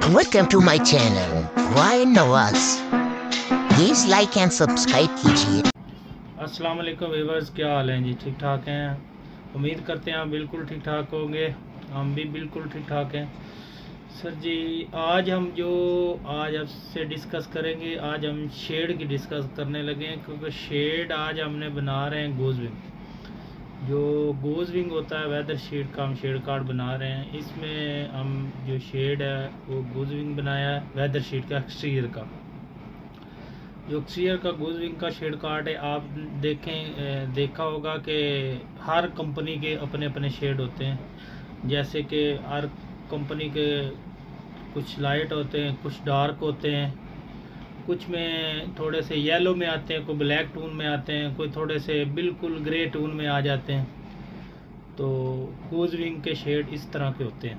Welcome to my channel Y Nawaz. Please like and subscribe कीजिए। अस्सलाम वालेकुम व्यूअर्स, क्या हाल है जी? ठीक ठाक हैं? उम्मीद करते हैं आप बिल्कुल ठीक ठाक होंगे। हम भी बिल्कुल ठीक ठाक हैं सर जी। आज आपसे डिस्कस करेंगे। आज हम शेड की डिस्कस करने लगे हैं, क्योंकि शेड आज हमने बना रहे हैं गोज़ विंग। जो गोज़ विंग होता है वेदर शीट का हम शेड कार्ड बना रहे हैं। इसमें हम जो शेड है वो गोज़ विंग बनाया है वेदर शीट का एक्सटीरियर का। जो एक्सटीरियर का गोज़ विंग का शेड कार्ड है, आप देखा होगा कि हर कंपनी के अपने अपने शेड होते हैं। जैसे कि हर कंपनी के कुछ लाइट होते हैं, कुछ डार्क होते हैं, कुछ में थोड़े से येलो में आते हैं, कोई ब्लैक टून में आते हैं, कोई थोड़े से बिल्कुल ग्रे टून में आ जाते हैं। तो गोज़ विंग के शेड इस तरह के होते हैं।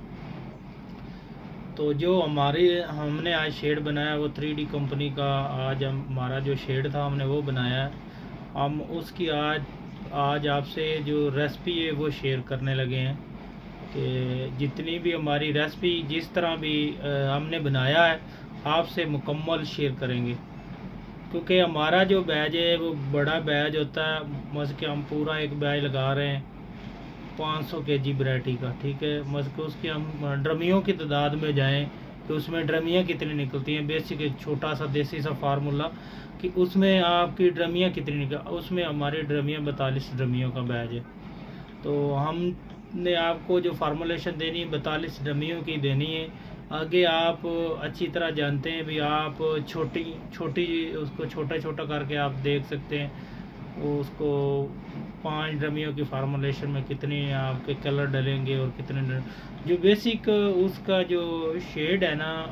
तो जो हमने आज शेड बनाया वो 3D कंपनी का आज हमारा जो शेड था हमने वो बनाया है। हम उसकी आज आपसे जो रेसिपी है वो शेयर करने लगे हैं कि जितनी भी हमारी रेसिपी जिस तरह भी हमने बनाया है आपसे मुकम्मल शेयर करेंगे। क्योंकि हमारा जो बैच है वो बड़ा बैच होता है। मतलब कि हम पूरा एक बैच लगा रहे हैं 500 kg वैरायटी का, ठीक है। मतलब कि उसकी हम ड्रमियों की तादाद में जाएं कि उसमें ड्रमियाँ कितनी निकलती हैं। बेसिक एक छोटा सा देसी सा फार्मूला कि उसमें आपकी ड्रमियाँ कितनी निकल, उसमें हमारी ड्रमियाँ 42 ड्रमियों का बैच है। तो हमने आपको जो फार्मूलेशन देनी है 42 ड्रमियों की देनी है। आगे आप अच्छी तरह जानते हैं भी, आप छोटी उसको छोटा छोटा करके आप देख सकते हैं वो उसको 5 ड्रमियों की फार्मूलेशन में कितने आपके कलर डलेंगे और कितने जो बेसिक उसका जो शेड है ना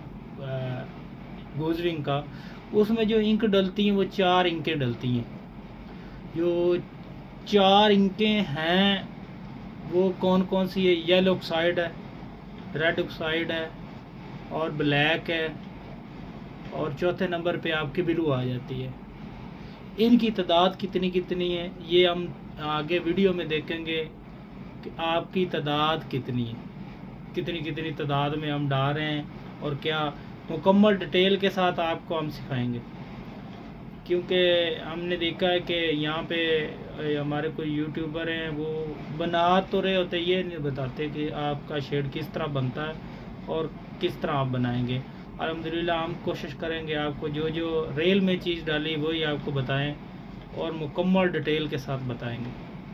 गोज़ विंग का, उसमें जो इंक डलती हैं वो 4 इंकें डलती हैं। जो 4 इंकें हैं वो कौन कौन सी है? येलो ऑक्साइड है, रेड ऑक्साइड है और ब्लैक है, और चौथे नंबर पे आपकी ब्लू आ जाती है। इनकी तादाद कितनी कितनी है ये हम आगे वीडियो में देखेंगे कि आपकी तादाद कितनी है, कितनी कितनी तादाद में हम डाल रहे हैं और क्या मुकम्मल डिटेल के साथ आपको हम सिखाएंगे। क्योंकि हमने देखा है कि यहाँ पे हमारे कोई यूट्यूबर हैं वो बना तो रहे होते, ये नहीं बताते कि आपका शेड किस तरह बनता है और किस तरह आप बनाएंगे। अल्हम्दुलिल्लाह हम कोशिश करेंगे आपको जो जो रेल में चीज़ डाली वही आपको बताएं और मुकम्मल डिटेल के साथ बताएंगे।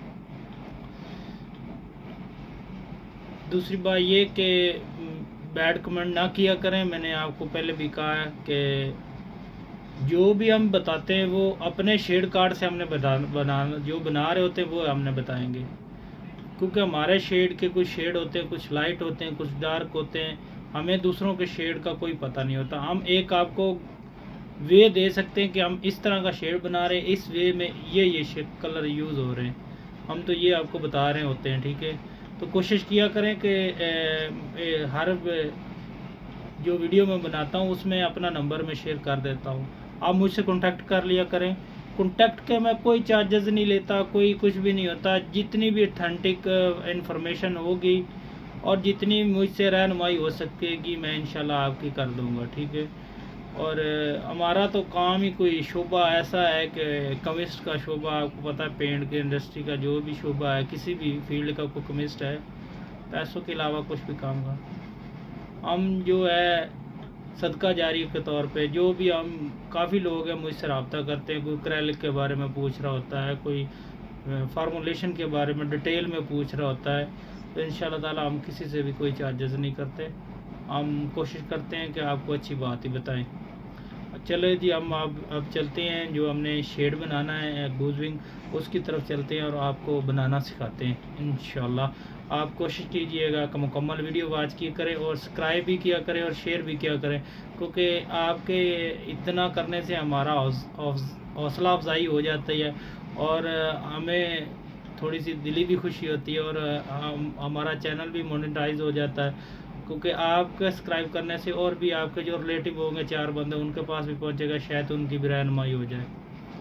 दूसरी बात ये कि बैड कमेंट ना किया करें। मैंने आपको पहले भी कहा है कि जो भी हम बताते हैं वो अपने शेड कार्ड से हमने जो बना रहे होते हैं वो हमने बताएंगे। क्योंकि हमारे शेड के कुछ शेड होते हैं, कुछ लाइट होते हैं, कुछ डार्क होते हैं। हमें दूसरों के शेड का कोई पता नहीं होता। हम एक आपको वे दे सकते हैं कि हम इस तरह का शेड बना रहे हैं, इस वे में ये शेड कलर यूज़ हो रहे हैं, हम तो ये आपको बता रहे होते हैं, ठीक है। तो कोशिश किया करें कि हर जो वीडियो मैं बनाता हूँ उसमें अपना नंबर में शेयर कर देता हूँ। आप मुझसे कांटेक्ट कर लिया करें। कांटेक्ट के मैं कोई चार्जेस नहीं लेता, कोई कुछ भी नहीं होता। जितनी भी ऑथेंटिक इन्फॉर्मेशन होगी और जितनी मुझसे रहनुमाई हो सकेगी मैं इंशाल्लाह आपकी कर दूंगा, ठीक है। और हमारा तो काम ही कोई शोबा ऐसा है कि केमिस्ट का शोबा, आपको पता है पेंट की इंडस्ट्री का जो भी शोबा है, किसी भी फील्ड का कोई केमिस्ट है, पैसों के अलावा कुछ भी काम का हम जो है सदका जारी के तौर पे जो भी हम काफ़ी लोग हैं मुझसे रब्ता करते हैं। कोई एक्रेलिक के बारे में पूछ रहा होता है, कोई फार्मूलेशन के बारे में डिटेल में पूछ रहा होता है। तो इंशाल्लाह ताला हम किसी से भी कोई चार्जेस नहीं करते। हम कोशिश करते हैं कि आपको अच्छी बात ही बताएं। चलो जी, हम अब चलते हैं। जो हमने शेड बनाना है गोज़ विंग उसकी तरफ चलते हैं और आपको बनाना सिखाते हैं इंशाल्लाह। आप कोशिश कीजिएगा कि मुकम्मल वीडियो वॉच किया करें और सब्सक्राइब भी किया करें और शेयर भी किया करें। क्योंकि आपके इतना करने से हमारा हौसला अफजाई हो जाती है और हमें थोड़ी सी दिली भी खुशी होती है और हमारा चैनल भी मोनेटाइज हो जाता है। क्योंकि आपके सब्सक्राइब करने से और भी आपके जो रिलेटिव होंगे 4 बंदे उनके पास भी पहुंचेगा, शायद उनकी भी रहनुमाई हो जाए।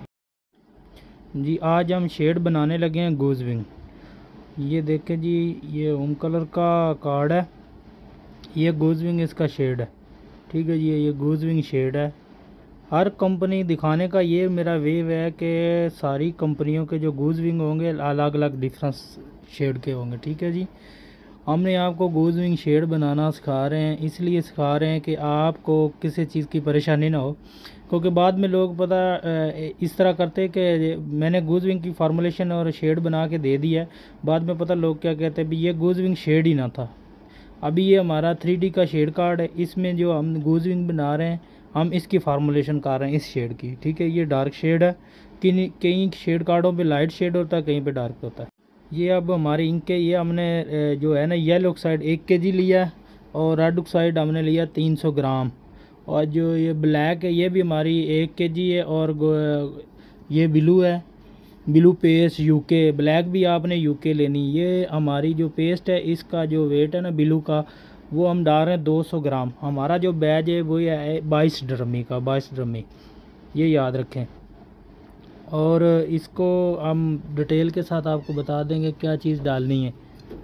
जी आज हम शेड बनाने लगे हैं गोज़ विंग। ये देखें जी, ये होम कलर का कार्ड है, ये गोज़ विंग इसका शेड है। ठीक है जी, ये गूज विंग शेड है। हर कंपनी दिखाने का ये मेरा वेव है कि सारी कंपनियों के जो गूज विंग होंगे अलग अलग डिफरेंस शेड के होंगे। ठीक है जी, हमने आपको गूज विंग शेड बनाना सिखा रहे हैं, इसलिए सिखा रहे हैं कि आपको किसी चीज़ की परेशानी ना हो, क्योंकि बाद में लोग पता इस तरह करते कि मैंने गूज विंग की फार्मूलेशन और शेड बना के दे दी है, बाद में पता लोग क्या कहते हैं भी ये गूज विंग शेड ही ना था। अभी ये हमारा 3D का शेड कार्ड है, इसमें जो हम गूज विंग बना रहे हैं हम इसकी फार्मूलेशन कर रहे हैं इस शेड की। ठीक है, ये डार्क शेड है, कई शेड कार्डों पे लाइट शेड होता है, कहीं पे डार्क होता है। ये अब हमारे इंक के ये हमने जो है ना येलो ऑक्साइड 1 kg लिया और रेड ऑक्साइड हमने लिया 300 ग्राम, और जो ये ब्लैक है ये भी हमारी 1 kg है, और ये ब्लू है, ब्लू पेस्ट यूके, ब्लैक भी आपने यूके लेनी। ये हमारी जो पेस्ट है इसका जो वेट है ना ब्लू का वो हम डाल रहे हैं 200 ग्राम। हमारा जो बैच है वो है 22 ड्रमी का, 22 ड्रमी, ये याद रखें। और इसको हम डिटेल के साथ आपको बता देंगे क्या चीज़ डालनी है।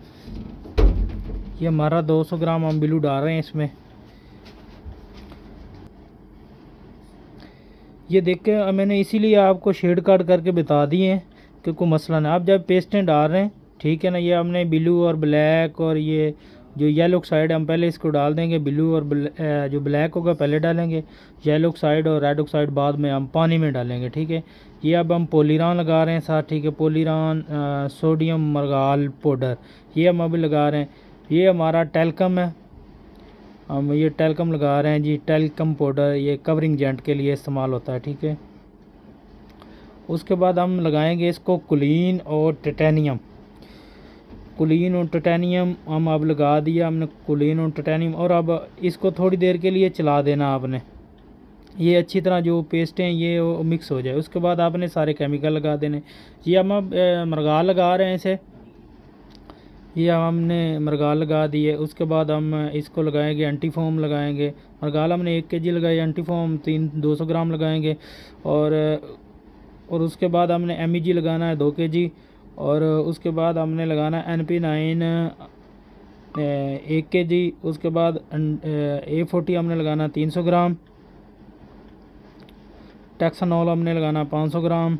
ये हमारा 200 ग्राम हम ब्लू डाल रहे हैं इसमें। ये देख के मैंने इसीलिए आपको शेड कार्ड करके बता दिए हैं कि कोई मसला ना। आप जब पेस्टें डाल रहे हैं, ठीक है ना, ये हमने ब्लू और ब्लैक और ये जो येलो ऑक्साइड हम पहले इसको डाल देंगे, ब्लू और जो ब्लैक होगा पहले डालेंगे, येलो ऑक्साइड और रेड ऑक्साइड बाद में हम पानी में डालेंगे। ठीक है, ये अब हम पोलीरान लगा रहे हैं साथ। ठीक है, पोलीरान सोडियम मर्गाल पाउडर ये हम अभी लगा रहे हैं। ये हमारा टेल्कम है, हम ये टेल्कम लगा रहे हैं जी। टेल्कम पाउडर ये कवरिंग जेंट के लिए इस्तेमाल होता है। ठीक है, उसके बाद हम लगाएंगे इसको कुलीन और टाइटेनियम। कुलीन और टाइटेनियम हम अब लगा दिया हमने, कुलीन और टाइटेनियम, और अब इसको थोड़ी देर के लिए चला देना आपने, ये अच्छी तरह जो पेस्ट हैं ये मिक्स हो जाए। उसके बाद आपने सारे केमिकल लगा देने। ये हम अब मरगाल लगा रहे हैं इसे, ये हमने मरगाल लगा दिए। उसके बाद हम इसको लगाएंगे, एंटीफोम लगाएंगे। मरगाल हमने 1 kg लगाई, एंटीफोम 200 ग्राम लगाएंगे। और उसके बाद हमने MEG लगाना है 2 kg, और उसके बाद हमने लगाना है NP9 1 kg। उसके बाद A40 हमने लगाना 300 ग्राम, टैक्सानॉल हमने लगाना 500 ग्राम।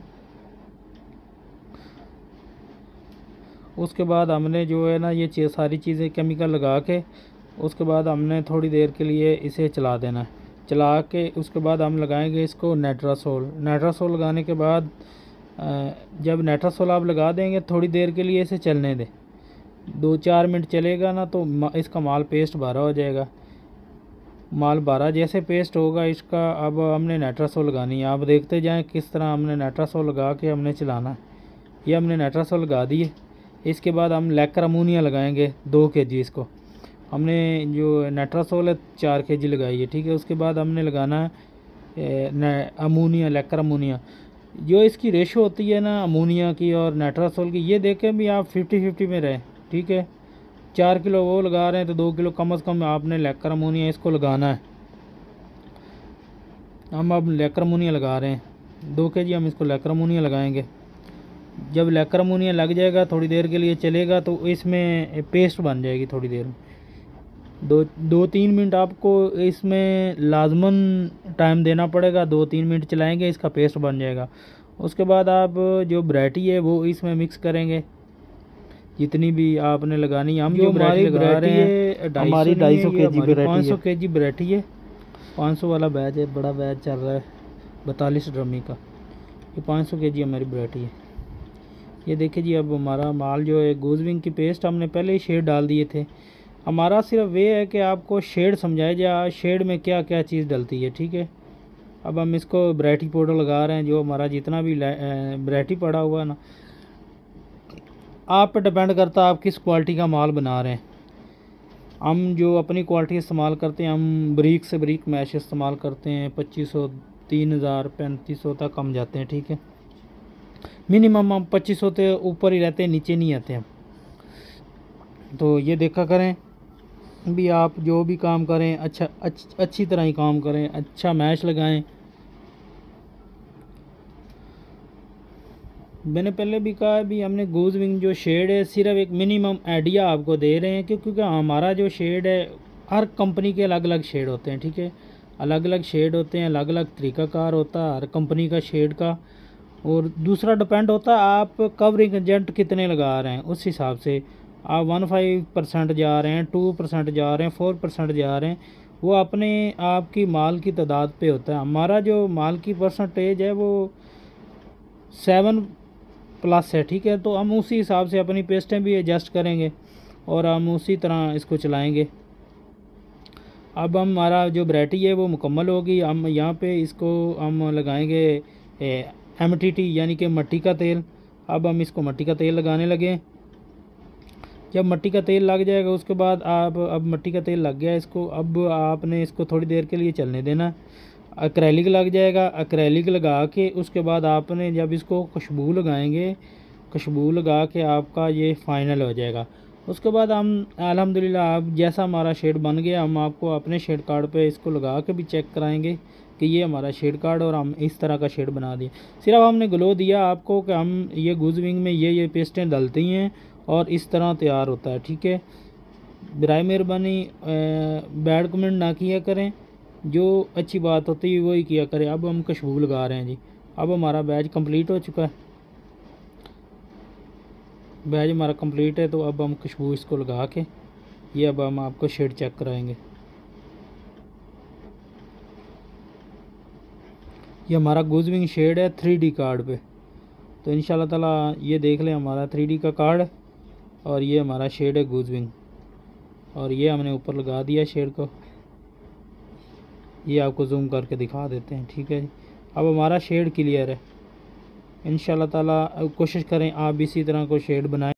उसके बाद हमने जो है ना ये सारी चीज़ें केमिकल लगा के उसके बाद हमने थोड़ी देर के लिए इसे चला देना है। चला के उसके बाद हम लगाएंगे इसको नाइट्रासोल। नाइट्रासोल लगाने के बाद जब नाइट्रासोल आप लगा देंगे थोड़ी देर के लिए इसे चलने दें, 2-4 मिनट चलेगा ना तो इसका माल पेस्ट बारा हो जाएगा। माल बारा जैसे पेस्ट होगा इसका, अब हमने नाइट्रासोल लगानी है। आप देखते जाएं किस तरह हमने नाइट्रासोल लगा के हमने चलाना है। ये हमने नाइट्रासोल लगा दिए। इसके बाद हम लैकर अमोनिया लगाएंगे 2 kg। इसको हमने जो नाइट्रासोल है 4 kg लगाई है। ठीक है, उसके बाद हमने लगाना है अमोनिया, लैकर अमोनिया। जो इसकी रेशो होती है ना अमोनिया की और नाइट्रासोल की, ये देखें भी आप 50-50 में रहें। ठीक है, 4 किलो वो लगा रहे हैं तो 2 किलो कम से कम आपने लैकर अमोनिया इसको लगाना है। हम अब लैकर अमोनिया लगा रहे हैं 2 kg, हम इसको लैकर अमोनिया लगाएंगे। जब लैकर अमोनिया लग जाएगा थोड़ी देर के लिए चलेगा तो इसमें पेस्ट बन जाएगी। थोड़ी देर में 2-3 मिनट आपको इसमें लाजमन टाइम देना पड़ेगा। 2-3 मिनट चलाएंगे, इसका पेस्ट बन जाएगा। उसके बाद आप जो वैरायटी है वो इसमें मिक्स करेंगे जितनी भी आपने लगानी। हम जो वैरायटी लगा रहे हैं हमारी 250 kg 500 kg वैरायटी है। 500 वाला बैच है, बड़ा बैच चल रहा है 42 ड्रमी का। ये 500 kg हमारी वैरायटी है। ये देखिए जी, अब हमारा माल जो है गूज विंग की पेस्ट हमने पहले ही शेड डाल दिए थे। हमारा सिर्फ वे है कि आपको शेड समझाया जाए शेड में क्या क्या चीज़ डलती है। ठीक है, अब हम इसको वैरायटी पाउडर लगा रहे हैं। जो हमारा जितना भी वैरायटी पड़ा हुआ है ना, आप पे डिपेंड करता है आप किस क्वालिटी का माल बना रहे हैं। हम जो अपनी क्वालिटी इस्तेमाल करते हैं, हम ब्रीक से ब्रीक मैश इस्तेमाल करते हैं। 2500, 3000, 3500 तक हम जाते हैं। ठीक है, मिनिमम हम 2500 से ऊपर ही रहते हैं, नीचे नहीं आते हम। तो ये देखा करें भी, आप जो भी काम करें अच्छी तरह ही काम करें, अच्छा मैश लगाएं। मैंने पहले भी कहा भी हमने गूज विंग जो शेड है सिर्फ एक मिनिमम आइडिया आपको दे रहे हैं, क्योंकि हमारा जो शेड है हर कंपनी के अलग अलग शेड होते हैं, ठीक है, अलग अलग शेड होते हैं, अलग अलग तरीक़ाकार होता है हर कंपनी का शेड का। और दूसरा डिपेंड होता है आप कवरिंग एजेंट कितने लगा रहे हैं, उस हिसाब से आप 15% जा रहे हैं, 2% जा रहे हैं, 4% जा रहे हैं, वो अपने आपकी माल की तादाद पे होता है। हमारा जो माल की परसेंटेज है वो 7+ है, ठीक है, तो हम उसी हिसाब से अपनी पेस्टें भी एडजस्ट करेंगे और हम उसी तरह इसको चलाएंगे। अब हमारा जो वैरायटी है वो मुकम्मल होगी। हम यहाँ पे इसको हम लगाएंगे MTT यानी कि मट्टी का तेल। अब हम इसको मट्टी का तेल लगाने लगे। जब मट्टी का तेल लग जाएगा उसके बाद आप, अब मट्टी का तेल लग गया इसको, अब आपने इसको थोड़ी देर के लिए चलने देना। एक्रेलिक लग जाएगा, एक्रेलिक लगा के उसके बाद आपने जब इसको खुशबू लगाएंगे, खुशबू लगा के आपका ये फ़ाइनल हो जाएगा। उसके बाद हम अल्हम्दुलिल्लाह आप जैसा हमारा शेड बन गया हम आपको अपने शेड कार्ड पे इसको लगा के भी चेक कराएंगे कि ये हमारा शेड कार्ड और हम इस तरह का शेड बना दिए। सिर्फ हमने ग्लो दिया आपको कि हम ये गुज विंग में ये पेस्टें डलती हैं और इस तरह तैयार होता है, ठीक है। बराए मेहरबानी बैड कमेंट ना किया करें, जो अच्छी बात होती है वही किया करें। अब हम खुशबू लगा रहे हैं जी। अब हमारा बैच कंप्लीट हो चुका है, बैच हमारा कंप्लीट है, तो अब हम खुशबू इसको लगा के ये अब हम आपको शेड चेक कराएंगे। ये हमारा गुजविंग शेड है 3D कार्ड पे, तो इंशाल्लाह ताला ये देख लें हमारा 3D का कार्ड और ये हमारा शेड है गुजविंग और ये हमने ऊपर लगा दिया शेड को। ये आपको जूम करके दिखा देते हैं, ठीक है जी। अब हमारा शेड क्लियर है। इंशाल्लाह ताला कोशिश करें आप इसी तरह को शेड बनाएं।